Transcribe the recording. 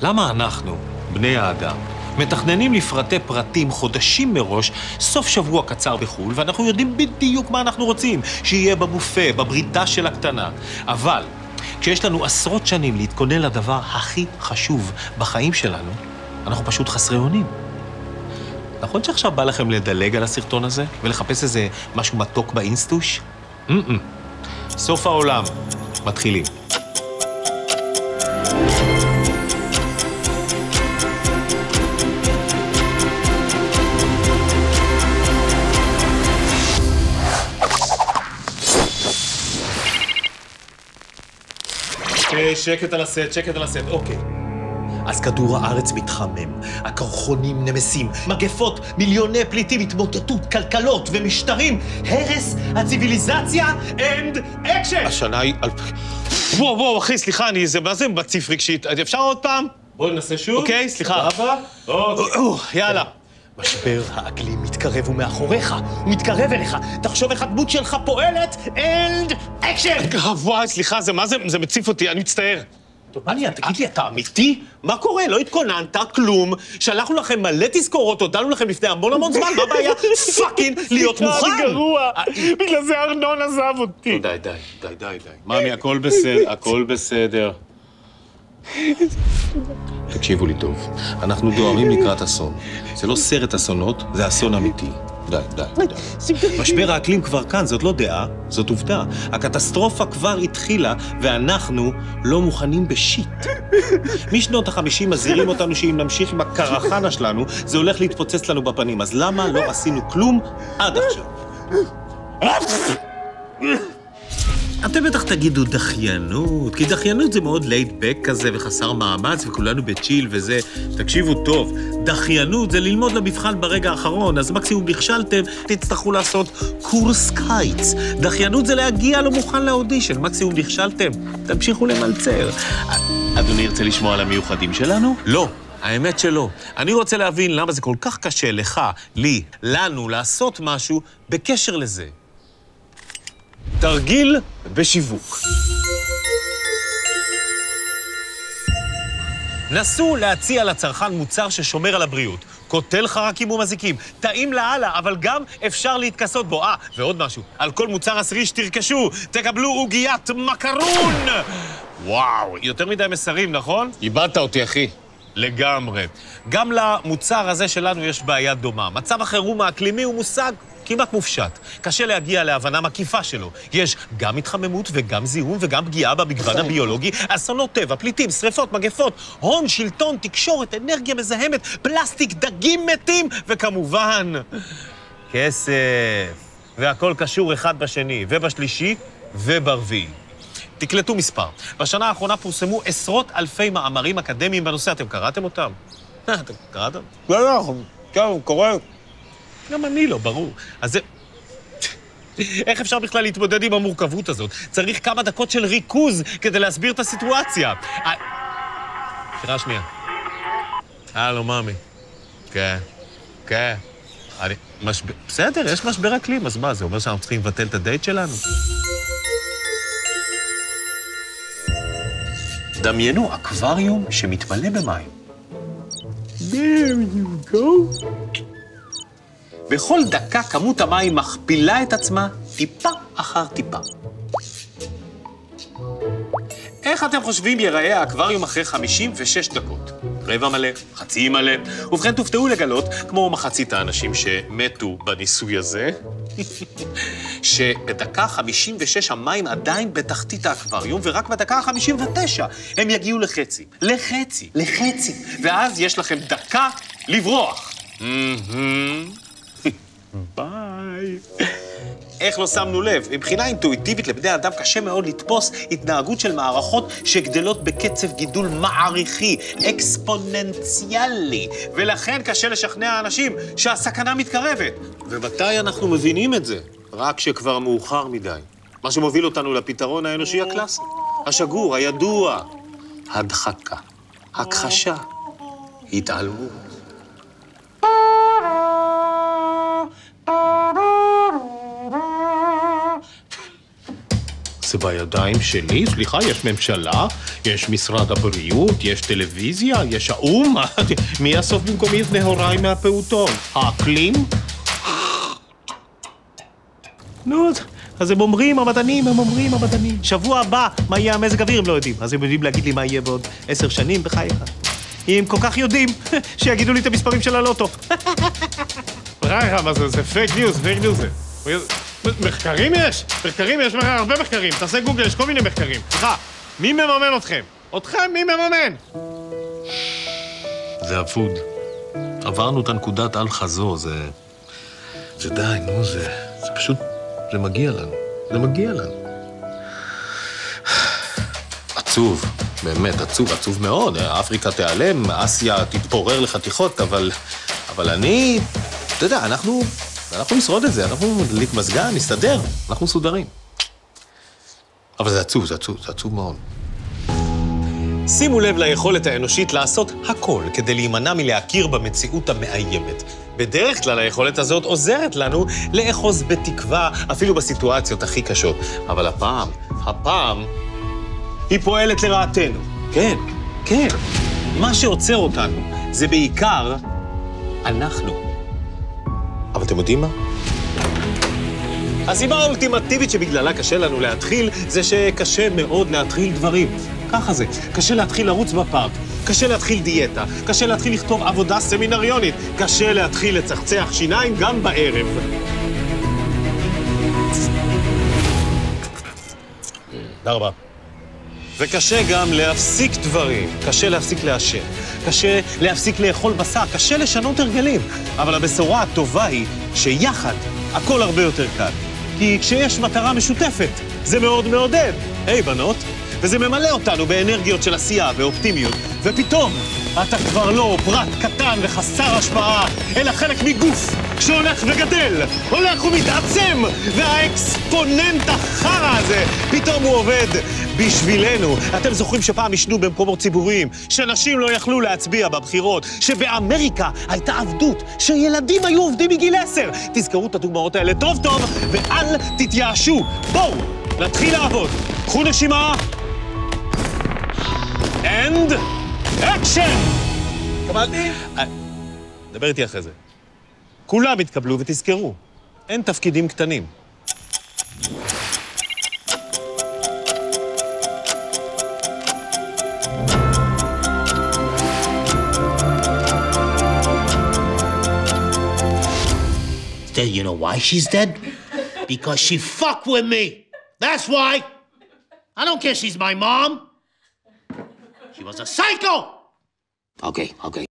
למה אנחנו, בני האדם, מתכננים לפרטי פרטים חודשים מראש, סוף שבוע קצר בחול, ואנחנו יודעים בדיוק מה אנחנו רוצים, שיהיה בבופה, בברידה של הקטנה. אבל כשיש לנו עשרות שנים להתכונן לדבר הכי חשוב בחיים שלנו, אנחנו פשוט חסרי אונים. נכון שעכשיו בא לכם לדלג על הסרטון הזה ולחפש איזה משהו מתוק באינסטוש? סוף העולם. מתחילים. שקט על הסט, אוקיי. אז כדור הארץ מתחמם, הקרחונים נמסים, מגפות, מיליוני פליטים, התמוטטות, כלכלות ומשטרים, הרס הציביליזציה and action! השנה היא... וואו, אחי, סליחה, מה זה מציף רגשית? אפשר עוד פעם? בואו ננסה שוב. אוקיי, סליחה. יאללה. משבר האקלים מתקרב ומאחוריך, הוא מתקרב אליך. תחשוב איך הדמות שלך פועלת, and action! וואי, סליחה, זה מציף אותי, אני מצטער. טוב, מה נהיה? תגיד לי, אתה אמיתי? מה קורה? לא התכוננת, כלום. שלחנו לכם מלא תזכורות, הודענו לכם לפני המון זמן, מה הבעיה? פאקינג להיות מוכן. אני גרוע, בגלל זה ארנון עזב אותי. די. מאמי, הכל בסדר. תקשיבו לי טוב, אנחנו דוהרים לקראת אסון. זה לא סרט אסונות, זה אסון אמיתי. די. משבר האקלים כבר כאן, זאת לא דעה, זאת עובדה. הקטסטרופה כבר התחילה, ואנחנו לא מוכנים בשיט. משנות ה-50 מזהירים אותנו שאם נמשיך עם הקרחנה שלנו, זה הולך להתפוצץ לנו בפנים. אז למה לא עשינו כלום עד עכשיו? אתם בטח תגידו דחיינות, כי דחיינות זה מאוד לייד בק כזה וחסר מאמץ, וכולנו בצ'יל וזה. תקשיבו טוב, דחיינות זה ללמוד למבחן ברגע האחרון, אז מקסימום נכשלתם, תצטרכו לעשות קורס קיץ. דחיינות זה להגיע לא מוכן לאודישן, מקסימום נכשלתם, תמשיכו למלצר. אדוני ירצה לשמוע על המיוחדים שלנו? לא. האמת שלא. אני רוצה להבין למה זה כל כך קשה לך, לי, לנו, לעשות משהו בקשר לזה. תרגיל בשיווק. נסו להציע לצרכן מוצר ששומר על הבריאות. קוטל חרקים ומזיקים, טעים לאללה, אבל גם אפשר להתכסות בו. ועוד משהו, על כל מוצר עשירי שתרכשו, תקבלו עוגיית מקרון! וואו, יותר מדי מסרים, נכון? איבדת אותי, אחי. לגמרי. גם למוצר הזה שלנו יש בעיה דומה. מצב החירום האקלימי הוא מושג כמעט מופשט. קשה להגיע להבנה מקיפה שלו. יש גם התחממות וגם זיהום וגם פגיעה במגוון הביולוגי, אסונות טבע, פליטים, שריפות, מגפות, הון, שלטון, תקשורת, אנרגיה מזהמת, פלסטיק, דגים מתים, וכמובן, כסף. והכל קשור אחד בשני, ובשלישי וברביעי. תקלטו מספר. בשנה האחרונה פורסמו עשרות אלפי מאמרים אקדמיים בנושא. אתם קראתם אותם? אתם קראתם? לא, קורא. גם אני לא, ברור. אז זה... איך אפשר בכלל להתמודד עם המורכבות הזאת? צריך כמה דקות של ריכוז כדי להסביר את הסיטואציה. סליחה שנייה. הלו, מאמי. כן. בסדר, יש משבר אקלים, אז מה, זה אומר שאנחנו צריכים לבטל את הדייט שלנו? דמיינו אקווריום שמתמלא במים. There you go. בכל דקה כמות המים מכפילה את עצמה טיפה אחר טיפה. איך אתם חושבים ייראה האקווריום אחרי 56 דקות? רבע מלא, חצי מלא. ובכן תופתעו לגלות, כמו מחצית האנשים שמתו בניסוי הזה, שבדקה 56 המים עדיין בתחתית האקווריום, ורק בדקה 59 הם יגיעו לחצי. לחצי. ואז יש לכם דקה לברוח. ביי. איך לא שמנו לב? מבחינה אינטואיטיבית לבני אדם קשה מאוד לתפוס התנהגות של מערכות שגדלות בקצב גידול מעריכי, אקספוננציאלי, ולכן קשה לשכנע אנשים שהסכנה מתקרבת. ומתי אנחנו מבינים את זה? רק שכבר מאוחר מדי. מה שמוביל אותנו לפתרון האנושי הקלאסי, השגור, הידוע, הדחקה, הכחשה, התעלמות. זה בידיים שלי? סליחה, יש ממשלה, יש משרד הבריאות, יש טלוויזיה, יש האו"ם. מי יאסוף במקומי את נהוריי מהפעוטון? האקלים? נו, אז הם אומרים המדענים, שבוע הבא, מה יהיה המזג אוויר, הם לא יודעים. אז הם יודעים להגיד לי מה יהיה בעוד 10 שנים, בחייך. אם כל כך יודעים, שיגידו לי את המספרים של הלוטו. בחייך, מה זה פייק ניוז. מחקרים יש? יש הרבה מחקרים. תעשה גוגל, יש כל מיני מחקרים. סליחה, מי מממן אתכם? אתכם, מי מממן? זה אבוד. עברנו את הנקודת אל חזור, זה די, נו, זה פשוט, זה מגיע לנו. עצוב, באמת עצוב מאוד. אפריקה תיעלם, אסיה תתפורר לחתיכות, אבל אני, אתה יודע, אנחנו נשרוד את זה, אנחנו נדליק מזגן, נסתדר, אנחנו מסודרים. אבל זה עצוב מאוד. שימו לב ליכולת האנושית לעשות הכל כדי להימנע מלהכיר במציאות המאיימת. בדרך כלל היכולת הזאת עוזרת לנו לאחוז בתקווה, אפילו בסיטואציות הכי קשות. אבל הפעם, היא פועלת לרעתנו. כן. מה שעוצר אותנו זה בעיקר אנחנו. אבל אתם יודעים מה? הסיבה האולטימטיבית שבגללה קשה לנו להתחיל, זה שקשה מאוד להתחיל דברים. ככה זה. קשה להתחיל לרוץ בפארק, קשה להתחיל דיאטה, קשה להתחיל לכתוב עבודה סמינריונית, קשה להתחיל לצחצח שיניים גם בערב. תודה רבה. וקשה גם להפסיק דברים, קשה להפסיק לעשן, קשה להפסיק לאכול בשר, קשה לשנות הרגלים. אבל הבשורה הטובה היא שיחד הכל הרבה יותר קל. כי כשיש מטרה משותפת, זה מאוד מעודד. היי, בנות, וזה ממלא אותנו באנרגיות של עשייה ואופטימיות, ופתאום אתה כבר לא פרט קטן וחסר השפעה, אלא חלק מגוף שהולך וגדל, הולך ומתעצם, והאקספוננט החרא הזה, פתאום הוא עובד בשבילנו. אתם זוכרים שפעם ישנו במקומות ציבוריים, שנשים לא יכלו להצביע בבחירות, שבאמריקה הייתה עבדות, שילדים היו עובדים מגיל 10. תזכרו את הדוגמאות האלה טוב, ואל תתייאשו. בואו, נתחיל לעבוד. קחו נשימה. And action! קבלתי? דבר איתי אחרי זה. כולם יתקבלו ותזכרו, אין תפקידים קטנים. You know why she's dead? Because she fucked with me. That's why. I don't care she's my mom. She was a psycho. Okay.